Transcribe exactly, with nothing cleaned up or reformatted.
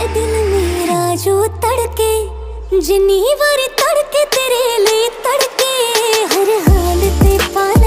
दिल मेरा जो तड़के, जिन्नी वारी तड़के तेरे लिए तड़के, हर हाल ते पाला